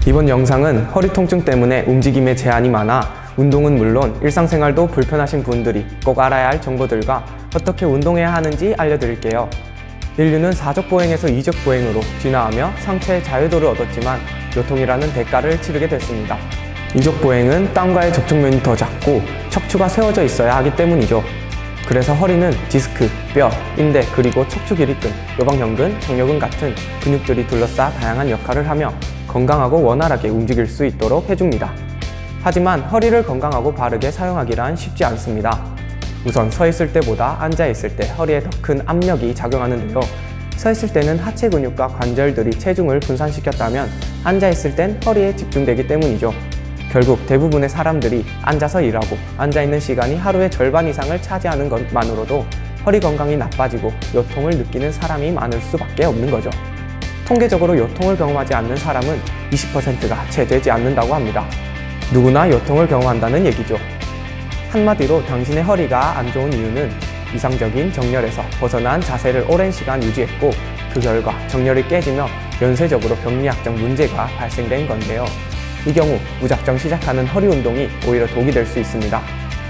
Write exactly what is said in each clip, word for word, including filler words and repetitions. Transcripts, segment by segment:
이번 영상은 허리 통증 때문에 움직임에 제한이 많아 운동은 물론 일상생활도 불편하신 분들이 꼭 알아야 할 정보들과 어떻게 운동해야 하는지 알려드릴게요. 인류는 사족 보행에서 이족 보행으로 진화하며 상체의 자유도를 얻었지만 요통이라는 대가를 치르게 됐습니다. 이족 보행은 땅과의 접촉면이 더 작고 척추가 세워져 있어야 하기 때문이죠. 그래서 허리는 디스크, 뼈, 인대, 그리고 척추 길이근, 요방형근, 정력근 같은 근육들이 둘러싸 다양한 역할을 하며 건강하고 원활하게 움직일 수 있도록 해줍니다. 하지만 허리를 건강하고 바르게 사용하기란 쉽지 않습니다. 우선 서 있을 때보다 앉아 있을 때 허리에 더 큰 압력이 작용하는데요. 서 있을 때는 하체 근육과 관절들이 체중을 분산시켰다면 앉아 있을 땐 허리에 집중되기 때문이죠. 결국 대부분의 사람들이 앉아서 일하고 앉아있는 시간이 하루의 절반 이상을 차지하는 것만으로도 허리 건강이 나빠지고 요통을 느끼는 사람이 많을 수밖에 없는 거죠. 통계적으로 요통을 경험하지 않는 사람은 이십 퍼센트가 채 되지 않는다고 합니다. 누구나 요통을 경험한다는 얘기죠. 한마디로 당신의 허리가 안 좋은 이유는 이상적인 정렬에서 벗어난 자세를 오랜 시간 유지했고 그 결과 정렬이 깨지며 연쇄적으로 병리학적 문제가 발생된 건데요. 이 경우 무작정 시작하는 허리 운동이 오히려 독이 될 수 있습니다.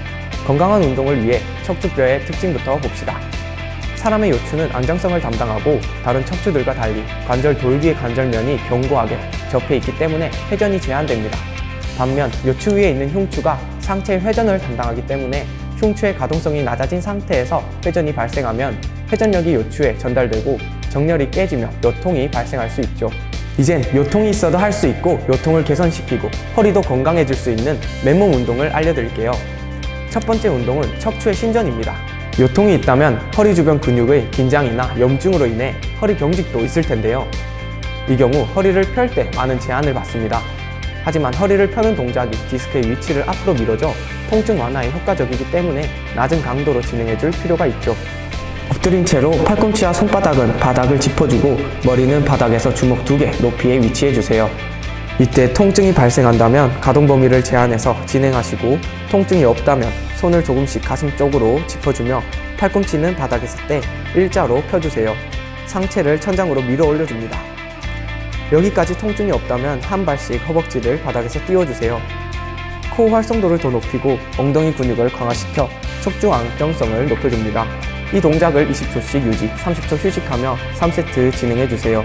건강한 운동을 위해 척추뼈의 특징부터 봅시다. 사람의 요추는 안정성을 담당하고 다른 척추들과 달리 관절 돌기의 관절면이 견고하게 접해 있기 때문에 회전이 제한됩니다. 반면 요추 위에 있는 흉추가 상체의 회전을 담당하기 때문에 흉추의 가동성이 낮아진 상태에서 회전이 발생하면 회전력이 요추에 전달되고 정렬이 깨지며 요통이 발생할 수 있죠. 이젠 요통이 있어도 할 수 있고 요통을 개선시키고 허리도 건강해질 수 있는 맨몸 운동을 알려드릴게요. 첫 번째 운동은 척추의 신전입니다. 요통이 있다면 허리 주변 근육의 긴장이나 염증으로 인해 허리 경직도 있을 텐데요. 이 경우 허리를 펼 때 많은 제한을 받습니다. 하지만 허리를 펴는 동작이 디스크의 위치를 앞으로 밀어줘 통증 완화에 효과적이기 때문에 낮은 강도로 진행해줄 필요가 있죠. 엎드린 채로 팔꿈치와 손바닥은 바닥을 짚어주고 머리는 바닥에서 주먹 두 개 높이에 위치해주세요. 이때 통증이 발생한다면 가동 범위를 제한해서 진행하시고 통증이 없다면 손을 조금씩 가슴 쪽으로 짚어주며 팔꿈치는 바닥에 있을 때 일자로 펴주세요. 상체를 천장으로 밀어 올려줍니다. 여기까지 통증이 없다면 한 발씩 허벅지를 바닥에서 띄워주세요. 코어 활성도를 더 높이고 엉덩이 근육을 강화시켜 척추 안정성을 높여줍니다. 이 동작을 이십 초씩 유지, 삼십 초 휴식하며 삼 세트 진행해주세요.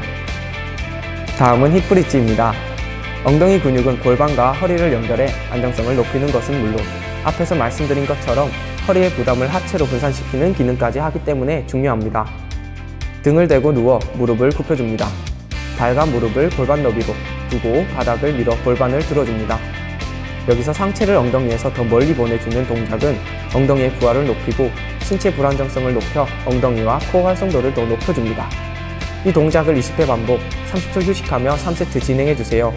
다음은 힙브릿지입니다. 엉덩이 근육은 골반과 허리를 연결해 안정성을 높이는 것은 물론 앞에서 말씀드린 것처럼 허리의 부담을 하체로 분산시키는 기능까지 하기 때문에 중요합니다. 등을 대고 누워 무릎을 굽혀줍니다. 발과 무릎을 골반 너비로 두고 바닥을 밀어 골반을 들어줍니다. 여기서 상체를 엉덩이에서 더 멀리 보내주는 동작은 엉덩이의 부하를 높이고 신체 불안정성을 높여 엉덩이와 코어 활성도를 더 높여줍니다. 이 동작을 이십 회 반복, 삼십 초 휴식하며 삼 세트 진행해주세요.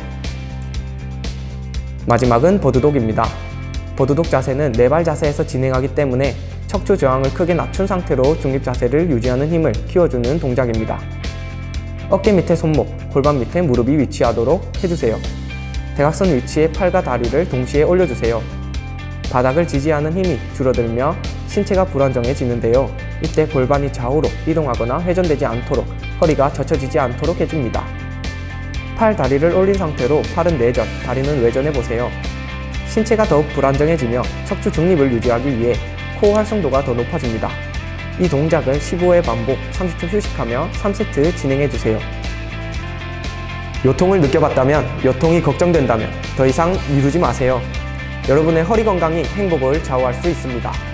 마지막은 버드독입니다. 버드독 자세는 네발 자세에서 진행하기 때문에 척추 저항을 크게 낮춘 상태로 중립 자세를 유지하는 힘을 키워주는 동작입니다. 어깨 밑에 손목, 골반 밑에 무릎이 위치하도록 해주세요. 대각선 위치에 팔과 다리를 동시에 올려주세요. 바닥을 지지하는 힘이 줄어들며 신체가 불안정해지는데요. 이때 골반이 좌우로 이동하거나 회전되지 않도록 허리가 젖혀지지 않도록 해줍니다. 팔, 다리를 올린 상태로 팔은 내전, 다리는 외전해보세요. 신체가 더욱 불안정해지며 척추 중립을 유지하기 위해 코어 활성도가 더 높아집니다. 이 동작을 십오 회 반복, 삼십 초 휴식하며 삼 세트 진행해주세요. 요통을 느껴봤다면, 요통이 걱정된다면 더 이상 미루지 마세요. 여러분의 허리 건강이 행복을 좌우할 수 있습니다.